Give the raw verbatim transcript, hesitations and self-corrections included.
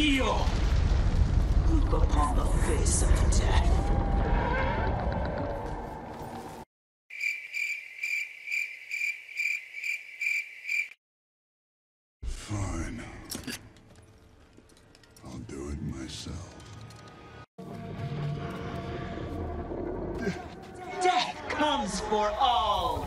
kneel! Look upon the face of death. Fine. I'll do it myself. Death comes for all!